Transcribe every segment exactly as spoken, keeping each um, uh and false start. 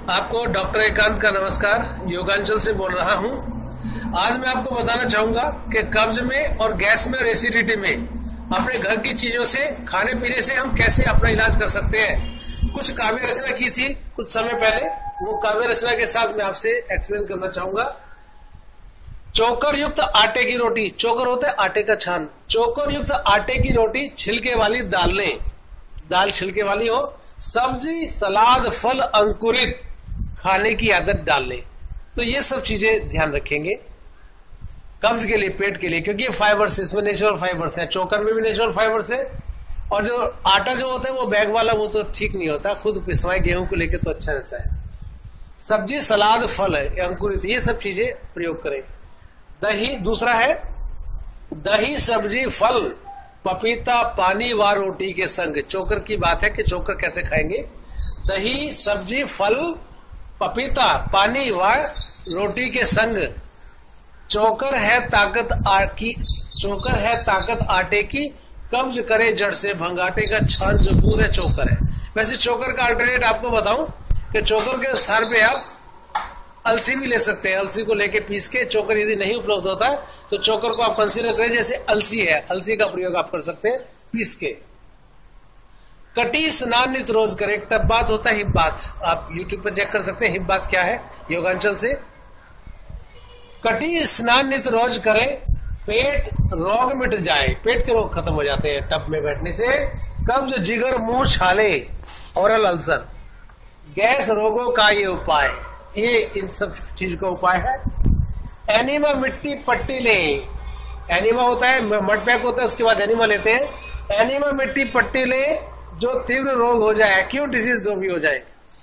आपको डॉक्टर एकांत का नमस्कार। योगांचल से बोल रहा हूं। आज मैं आपको बताना चाहूंगा कि कब्ज में और गैस में और एसिडिटी में अपने घर की चीजों से, खाने पीने से हम कैसे अपना इलाज कर सकते हैं। कुछ काव्य रचना की थी कुछ समय पहले, वो काव्य रचना के साथ मैं आपसे एक्सप्लेन करना चाहूंगा। चोकर युक्त आटे की रोटी, चोकर होता है आटे का छान, चोकर युक्त आटे की रोटी छिलके वाली दाल लें, दाल छिलके वाली हो, सब्जी सलाद फल अंकुरित खाने की आदत डाल लें। तो ये सब चीजें ध्यान रखेंगे कब्ज के लिए, पेट के लिए, क्योंकि ये फाइबर्स, इसमें नेचुरल फाइबर्स है, चोकर में भी नेचुरल फाइबर्स है। और जो आटा जो होता है वो बैग वाला, वो तो ठीक नहीं होता, खुद पिसवाए गेहूं को लेकर तो अच्छा रहता है। सब्जी सलाद फल है अंकुरित, ये सब चीजें प्रयोग करें। दही दूसरा है, दही सब्जी फल पपीता पानी व रोटी के संग। चोकर की बात है कि चोकर कैसे खाएंगे। दही सब्जी फल पपीता पानी व रोटी के संग। चोकर है ताकत की, चोकर है ताकत आटे की, कब्ज करे जड़ से भंग। आटे का छान जो दूध है चोकर है। वैसे चोकर का अल्टरनेट आपको बताऊं कि चोकर के स्थान पे आप अलसी भी ले सकते हैं। अलसी को लेके पीस के, चोकर यदि नहीं उपलब्ध होता है तो चोकर को आप कंसीडर करें जैसे अलसी है, अलसी का प्रयोग आप कर सकते हैं पीस के। कटी स्नान नित रोज करें। एक टब बात होता है हिप बात, आप यूट्यूब पर चेक कर सकते हैं हिप बात क्या है योगांचल से। कटी स्नान नित रोज करें, पेट रोग मिट जाए, पेट के रोग खत्म हो जाते हैं टब में बैठने से। कब्ज जिगर मुंह छाले ओरल अल्सर, गैस रोगों का ये उपाय, ये इन सब चीज का उपाय है। एनिमा मिट्टी पट्टी लें, एनिमा होता है मड पैक होता है, उसके बाद एनिमा लेते हैं। एनिमा मिट्टी पट्टी लें जो तीव्र रोग हो जाए, एक्यूट डिजीज जो भी हो जाए।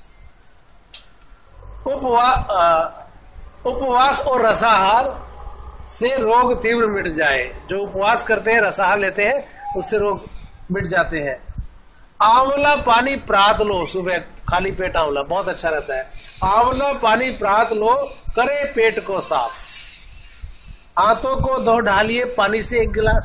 उपवास उपवास और रसाहार से रोग तीव्र मिट जाए। जो उपवास करते हैं, रसाहार लेते हैं, उससे रोग मिट जाते हैं। आंवला पानी प्रात लो, सुबह खाली पेट आंवला बहुत अच्छा रहता है। आंवला पानी प्रात लो, करे पेट को साफ। हाथों को धो ढालिए पानी से एक गिलास।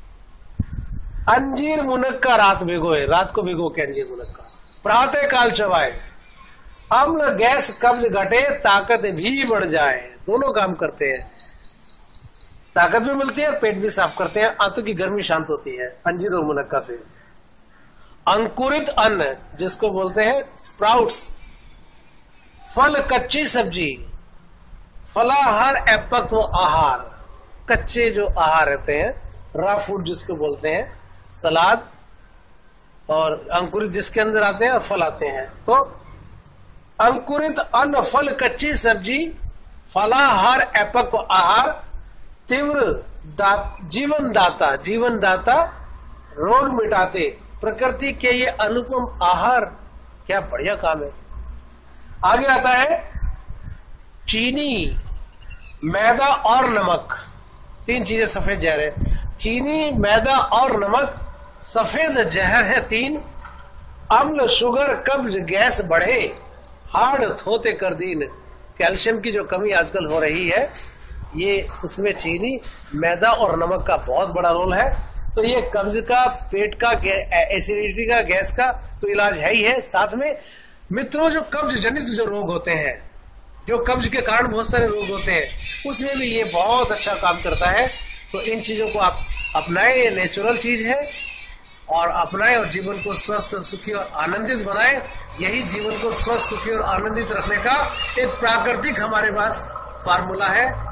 अंजीर मुनक्का रात भिगोए, रात को भिगो के अंजीर मुनक्का प्रातः काल चबाए। अम्ल गैस कब्ज घटे, ताकत भी बढ़ जाए। दोनों काम करते हैं, ताकत भी मिलती है, पेट भी साफ करते हैं, आंतों की गर्मी शांत होती है अंजीर और मुनक्का से। अंकुरित अन्न जिसको बोलते हैं स्प्राउट्स, फल कच्ची सब्जी, फलाहार अपक्व आहार, कच्चे जो आहार रहते हैं, रॉ फूड जिसको बोलते हैं, सलाद और अंकुरित जिसके अंदर आते हैं और फल आते हैं। तो अंकुरित अन्न फल कच्ची सब्जी फलाहार अपक्व आहार, तीव्र दा, जीवन दाता, जीवन दाता रोग मिटाते, प्रकृति के ये अनुपम आहार, क्या बढ़िया काम है। आगे आता है चीनी मैदा और नमक, तीन चीजें सफेद जहर है। चीनी मैदा और नमक सफेद जहर है तीन। अम्ल शुगर कब्ज गैस बढ़े, हार्ड थोते कर दीन। कैल्शियम की जो कमी आजकल हो रही है, ये उसमें चीनी मैदा और नमक का बहुत बड़ा रोल है। तो ये कब्ज का, पेट का, एसिडिटी का, गैस का तो इलाज है ही है। साथ में मित्रों जो कब्ज जनित जो रोग होते हैं, जो कब्ज के कारण बहुत सारे रोग होते हैं, उसमें भी ये बहुत अच्छा काम करता है। तो इन चीजों को आप अपनाएं, ये नेचुरल चीज है, और अपनाएं और जीवन को स्वस्थ सुखी और आनंदित बनाएं। यही जीवन को स्वस्थ सुखी और आनंदित रखने का एक प्राकृतिक हमारे पास फार्मूला है।